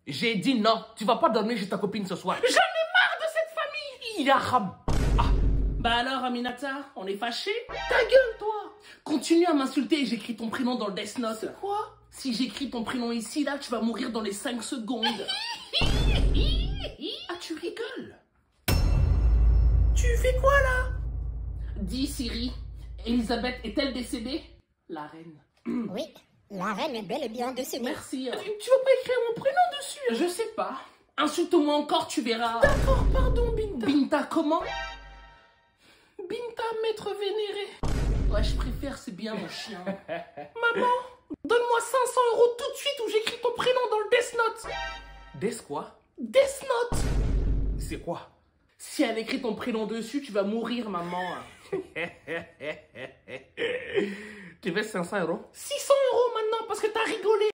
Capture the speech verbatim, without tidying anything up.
J'ai dit non, tu vas pas dormir chez ta copine ce soir. J'en ai marre de cette famille. Yaham. Ah, Bah alors, Aminata, on est fâchés? ta gueule, toi. Continue à m'insulter et j'écris ton prénom dans le Death Note. Quoi? Si j'écris ton prénom ici, là, tu vas mourir dans les cinq secondes. Ah, tu rigoles? Tu fais quoi, là? Dis, Siri, Elisabeth est-elle décédée? La reine. Oui, la reine est bel et bien décédée. Merci. hein. Tu, tu vas pas écrire mon prénom dessus? Je sais pas. Insulte-moi encore, tu verras. D'accord, pardon, Binta. Binta, comment? Binta, maître vénéré. Ouais, je préfère, c'est bien mon chien. Maman, donne-moi cinq cents euros tout de suite ou j'écris ton prénom dans le Death Note. Des quoi? Death Note. C'est quoi? Si elle écrit ton prénom dessus, tu vas mourir, maman. Tu veux cinq cents euros? six cents euros maintenant parce que t'as rigolé.